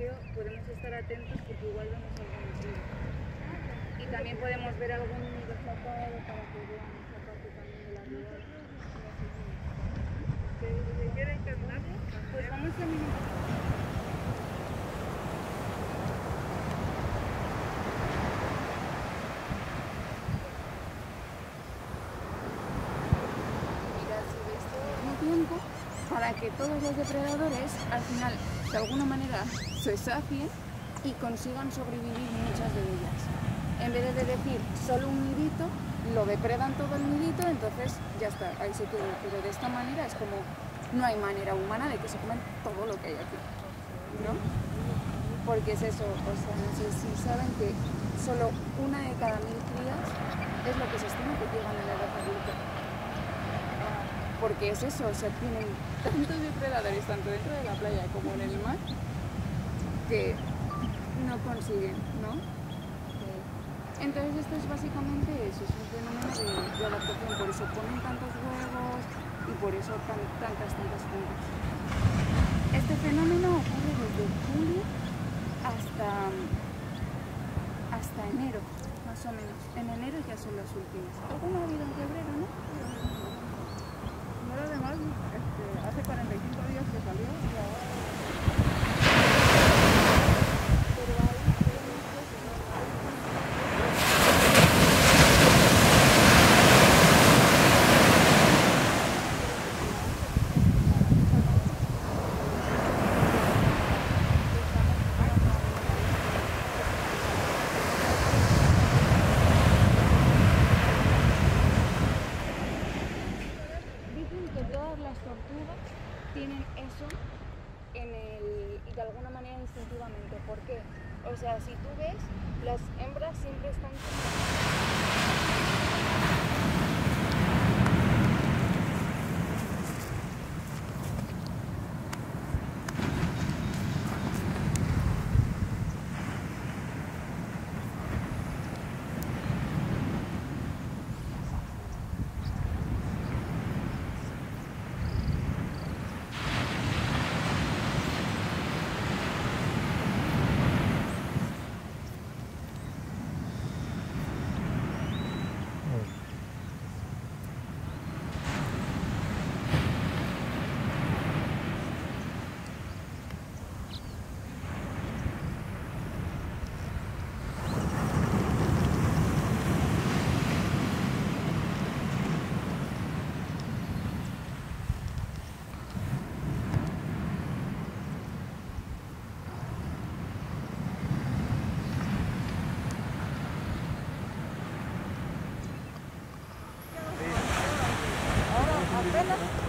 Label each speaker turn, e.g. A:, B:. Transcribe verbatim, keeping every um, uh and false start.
A: paseo podemos estar atentos porque igual vemos algún nido. Y también podemos ver algún nido flotado para que vean esa parte también de la riada.
B: ¿Se quieren caminar?
A: Pues vamos caminando. Tiempo para que todos los depredadores al final de alguna manera se sacien y consigan sobrevivir muchas de ellas. En vez de decir solo un nidito, lo depredan todo el nidito, entonces ya está, ahí se quedó. Pero de esta manera es como no hay manera humana de que se coman todo lo que hay aquí, ¿no? Porque es eso, o sea, no sé si saben que solo una de cada mil crías es lo que se estima que llegan a la edad adulta. Porque es eso, o sea, tienen tantos depredadores tanto dentro de la playa como en el mar que no consiguen, ¿no? Entonces esto es básicamente eso, es un fenómeno de, de adaptación, por eso ponen tantos huevos y por eso tan, tantas, tantas puntas. Este fenómeno ocurre desde julio hasta, hasta enero, más o menos. En enero ya son las últimas. Alguna ha habido en febrero, ¿no?
B: Además, este, hace cuarenta y cinco días que salió y ahora...
A: tienen eso en el, y de alguna manera instintivamente. ¿Por qué? O sea, si tú ves, las hembras siempre están...
B: Ahora apenas